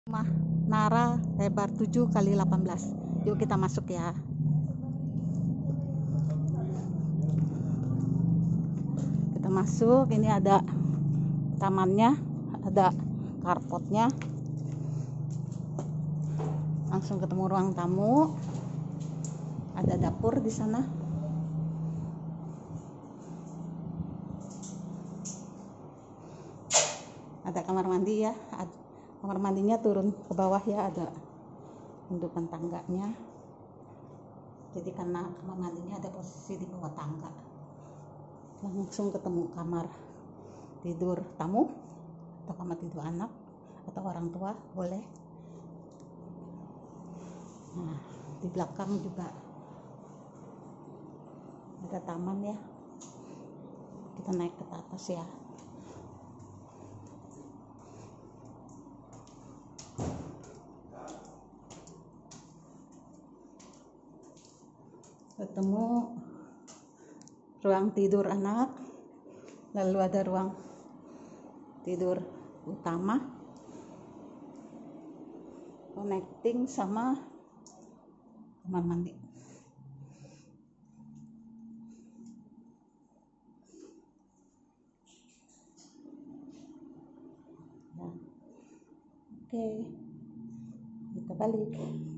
Rumah Nara lebar 7 kali 18. Yuk kita masuk ya. Kita masuk, ini ada tamannya, ada carportnya. Langsung ketemu ruang tamu. Ada dapur di sana. Ada kamar mandi ya. Kamar mandinya turun ke bawah ya, ada gundukan tangganya. Jadi karena kamar mandinya ada posisi di bawah tangga, langsung ketemu kamar tidur tamu atau kamar tidur anak atau orang tua boleh. Nah, di belakang juga ada taman ya. Kita naik ke atas ya. Ketemu ruang tidur anak, lalu ada ruang tidur utama connecting sama kamar mandi. Ya. Oke, kita balik.